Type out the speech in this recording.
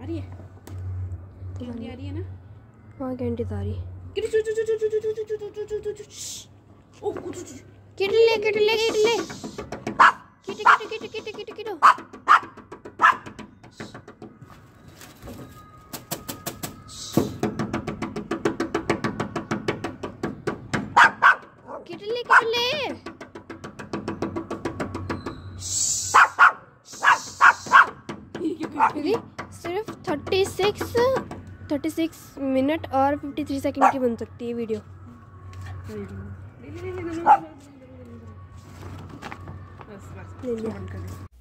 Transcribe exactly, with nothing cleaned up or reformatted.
रही है? कैंडी आ रही है ना? हाँ कैंडी तो आ रही है। ओ किटले किटले किटले किट किट किट किट किट किट किटले किटले सिर्फ thirty six thirty six minute और फिफ्टी थ्री सेकेंड की बन सकती है वीडियो। बस बस ले लिया।